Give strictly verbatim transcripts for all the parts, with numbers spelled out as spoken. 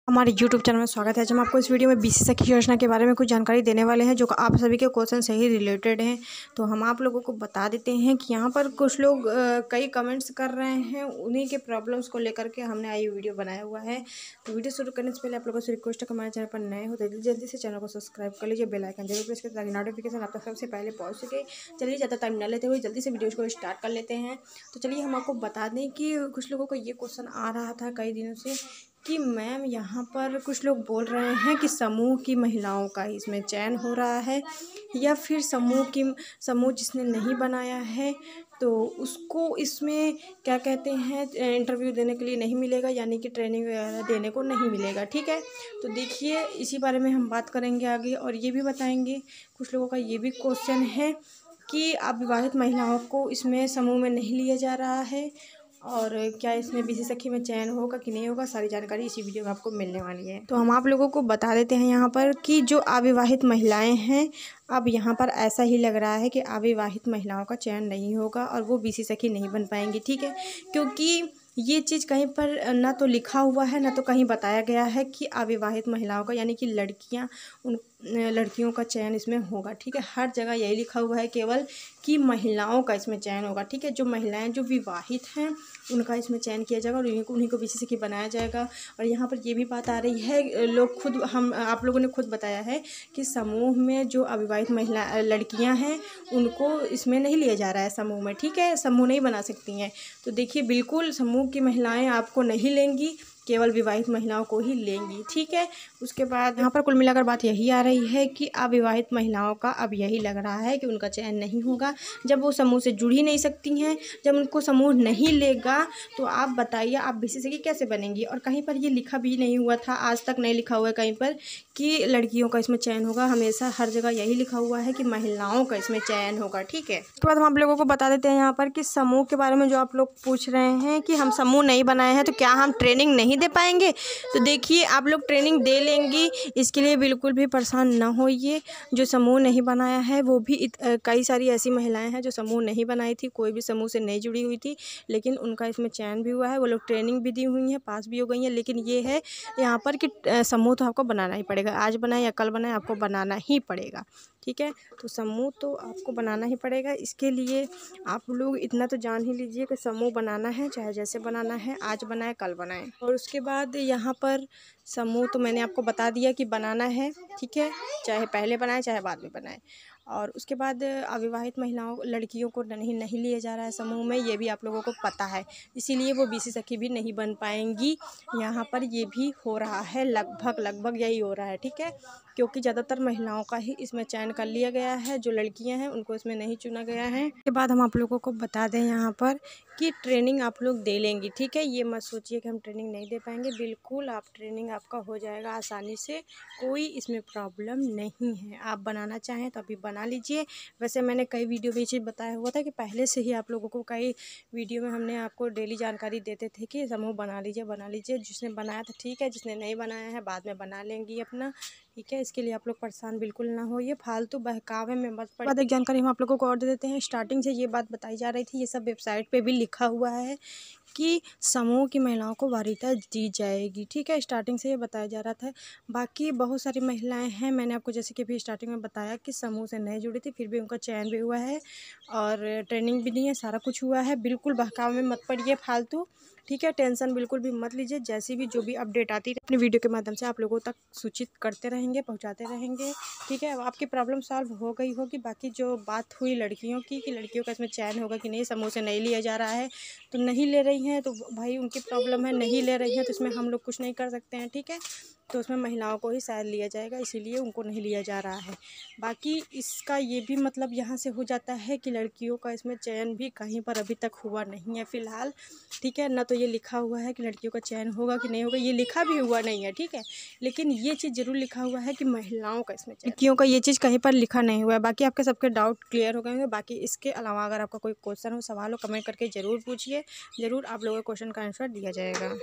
हमारे YouTube channel में स्वागत है। आज हम आपको इस वीडियो में बीसी सखी योजना के बारे में कुछ जानकारी देने वाले हैं जो आप सभी के क्वेश्चन से ही रिलेटेड हैं। तो हम आप लोगों को बता देते हैं कि यहाँ पर कुछ लोग आ, कई कमेंट्स कर रहे हैं, उन्हीं के प्रॉब्लम्स को लेकर के हमने आई वीडियो बनाया हुआ है। तो वीडियो शुरू करने से पहले आप लोगों से रिक्वेस्ट है कि हमारे चैनल पर नए हो तो जल्दी से चैनल को सब्सक्राइब कर लीजिए, बेल आइकन जरूर प्रेस करें ताकि नोटिफिकेशन आप तक सबसे पहले पहुँच सके। चलिए ज़्यादा टाइम न लेते हुए जल्दी से वीडियो को स्टार्ट कर लेते हैं। तो चलिए हम आपको बता दें कि कुछ लोगों को ये क्वेश्चन आ रहा था कई दिनों से कि मैम यहाँ पर कुछ लोग बोल रहे हैं कि समूह की महिलाओं का इसमें चयन हो रहा है या फिर समूह की समूह जिसने नहीं बनाया है तो उसको इसमें क्या कहते हैं इंटरव्यू देने के लिए नहीं मिलेगा, यानी कि ट्रेनिंग वगैरह देने को नहीं मिलेगा। ठीक है, तो देखिए इसी बारे में हम बात करेंगे आगे और ये भी बताएंगे। कुछ लोगों का ये भी क्वेश्चन है कि अविवाहित महिलाओं को इसमें समूह में नहीं लिया जा रहा है और क्या इसमें बीसी सखी में चयन होगा कि नहीं होगा, सारी जानकारी इसी वीडियो में आपको मिलने वाली है। तो हम आप लोगों को बता देते हैं यहाँ पर कि जो अविवाहित महिलाएं हैं, अब यहाँ पर ऐसा ही लग रहा है कि अविवाहित महिलाओं का चयन नहीं होगा और वो बीसी सखी नहीं बन पाएंगी। ठीक है, क्योंकि ये चीज़ कहीं पर ना तो लिखा हुआ है ना तो कहीं बताया गया है कि अविवाहित महिलाओं का यानी कि लड़कियाँ उन लड़कियों का चयन इसमें होगा। ठीक है, हर जगह यही लिखा हुआ है केवल कि महिलाओं का इसमें चयन होगा। ठीक है, जो महिलाएं जो विवाहित हैं उनका इसमें चयन किया जाएगा और उन्हीं को उन्हीं को बीसी सखी बनाया जाएगा। और यहाँ पर ये भी बात आ रही है, लोग खुद हम आप लोगों ने खुद बताया है कि समूह में जो अविवाहित महिला लड़कियाँ हैं उनको इसमें नहीं लिया जा रहा है समूह में। ठीक है, समूह नहीं बना सकती हैं। तो देखिए बिल्कुल समूह की महिलाएं आपको नहीं लेंगी, केवल विवाहित महिलाओं को ही लेंगी। ठीक है, उसके बाद यहाँ पर कुल मिलाकर बात यही आ रही है कि अविवाहित महिलाओं का अब यही लग रहा है कि उनका चयन नहीं होगा। जब वो समूह से जुड़ ही नहीं सकती हैं, जब उनको समूह नहीं लेगा तो आप बताइए आप बीसी सखी कैसे बनेंगी। और कहीं पर ये लिखा भी नहीं हुआ था, आज तक नहीं लिखा हुआ है कहीं पर कि लड़कियों का इसमें चयन होगा। हमेशा हर जगह यही लिखा हुआ है कि महिलाओं का इसमें चयन होगा। ठीक है, उसके बाद हम आप लोगों को बता देते हैं यहाँ पर कि समूह के बारे में जो आप लोग पूछ रहे हैं कि हम समूह नहीं बनाए हैं तो क्या हम ट्रेनिंग नहीं दे पाएंगे। तो देखिए आप लोग ट्रेनिंग दे लेंगी, इसके लिए बिल्कुल भी परेशान ना होइए। जो समूह नहीं बनाया है वो भी इत, कई सारी ऐसी महिलाएं हैं जो समूह नहीं बनाई थी, कोई भी समूह से नहीं जुड़ी हुई थी, लेकिन उनका इसमें चयन भी हुआ है। वो लोग ट्रेनिंग भी दी हुई है, पास भी हो गई हैं। लेकिन ये है यहाँ पर कि समूह तो आपको बनाना ही पड़ेगा, आज बनाए या कल बनाए आपको बनाना ही पड़ेगा। ठीक है, तो समूह तो आपको बनाना ही पड़ेगा। इसके लिए आप लोग इतना तो जान ही लीजिए कि समूह बनाना है, चाहे जैसे बनाना है, आज बनाए कल बनाए। और उसके बाद यहाँ पर समूह तो मैंने आपको बता दिया कि बनाना है। ठीक है, चाहे पहले बनाए चाहे बाद में बनाए। और उसके बाद अविवाहित महिलाओं लड़कियों को नहीं नहीं लिया जा रहा है समूह में, ये भी आप लोगों को पता है, इसीलिए वो बीसी सखी भी नहीं बन पाएंगी। यहाँ पर ये भी हो रहा है, लगभग लगभग यही हो रहा है। ठीक है, क्योंकि ज़्यादातर महिलाओं का ही इसमें चयन कर लिया गया है, जो लड़कियां हैं उनको इसमें नहीं चुना गया है। उसके बाद हम आप लोगों को बता दें यहाँ पर कि ट्रेनिंग आप लोग दे लेंगी। ठीक है, ये मत सोचिए कि हम ट्रेनिंग नहीं दे पाएंगे, बिल्कुल आप ट्रेनिंग आपका हो जाएगा आसानी से, कोई इसमें प्रॉब्लम नहीं है। आप बनाना चाहें तो अभी बना लीजिए। वैसे मैंने कई वीडियो में ये चीज़ बताया हुआ था कि पहले से ही आप लोगों को कई वीडियो में हमने आपको डेली जानकारी देते थे कि समूह बना लीजिए बना लीजिए। जिसने बनाया था ठीक है, जिसने नहीं बनाया है बाद में बना लेंगी अपना। ठीक है, इसके लिए आप लोग परेशान बिल्कुल ना होइए, फालतू बहकावे में मत पड़े। बाद एक जानकारी हम आप लोगों को और दे देते हैं। स्टार्टिंग से ये बात बताई जा रही थी, ये सब वेबसाइट पे भी लिखा हुआ है कि समूह की महिलाओं को वरीयता दी जाएगी। ठीक है, स्टार्टिंग से ये बताया जा रहा था। बाकी बहुत सारी महिलाएं हैं, मैंने आपको जैसे कि भी स्टार्टिंग में बताया कि समूह से नहीं जुड़ी थी, फिर भी उनका चयन भी हुआ है और ट्रेनिंग भी दी है, सारा कुछ हुआ है। बिल्कुल बहकावे में मत पड़िए फालतू। ठीक है, टेंशन बिल्कुल भी मत लीजिए। जैसी भी जो भी अपडेट आती है अपनी वीडियो के माध्यम से आप लोगों तक सूचित करते रहेंगे, पहुंचाते रहेंगे। ठीक है, आपकी प्रॉब्लम सॉल्व हो गई होगी। बाकी जो बात हुई लड़कियों की कि लड़कियों का इसमें चयन होगा कि नहीं, समूह से नहीं लिया जा रहा है तो नहीं ले रही हैं तो भाई उनकी प्रॉब्लम है, नहीं ले रही हैं तो इसमें हम लोग कुछ नहीं कर सकते हैं। ठीक है, तो उसमें महिलाओं को ही शायद लिया जाएगा, इसीलिए उनको नहीं लिया जा रहा है। बाकी इसका ये भी मतलब यहाँ से हो जाता है कि लड़कियों का इसमें चयन भी कहीं पर अभी तक हुआ नहीं है फ़िलहाल। ठीक है, ना तो ये लिखा हुआ है कि लड़कियों का चयन होगा कि नहीं होगा, ये लिखा भी हुआ नहीं है। ठीक है, लेकिन ये चीज़ ज़रूर लिखा हुआ है कि महिलाओं का इसमें चयन, लड़कियों का ये चीज़ कहीं पर लिखा नहीं हुआ है। बाकी आपके सबके डाउट क्लियर हो गए होंगे। बाकी इसके अलावा अगर आपका कोई क्वेश्चन हो, सवाल हो, कमेंट करके ज़रूर पूछिए, ज़रूर आप लोगों के क्वेश्चन का आंसर दिया जाएगा।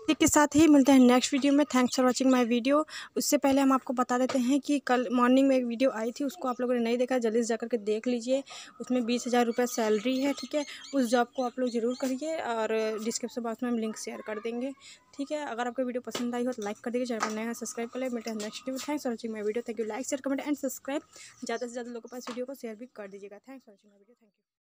इसी के साथ ही मिलते हैं नेक्स्ट वीडियो में। Thanks for watching my video. उससे पहले हम आपको बता देते हैं कि कल मॉर्निंग में एक वीडियो आई थी, उसको आप लोगों ने नहीं देखा, जल्दी से जाकर के देख लीजिए। उसमें बीस हज़ार रुपये सैलरी है, ठीक है। उस जॉब को आप लोग ज़रूर करिए और डिस्क्रिप्शन बॉक्स में हम लिंक शेयर कर देंगे, ठीक है। अगर आपको वीडियो पसंद आई हो तो लाइक कर दीजिए, चैनल पर नया है सब्सक्राइब कर ले। मिलते हैं नेक्स्ट वीडियो में। Thanks for watching my video. Thank you. Like share comment and subscribe ज़्यादा से ज़्यादा लोगों के पास वीडियो को शेयर भी कर दीजिएगा। Thanks for watching my video. Thank you.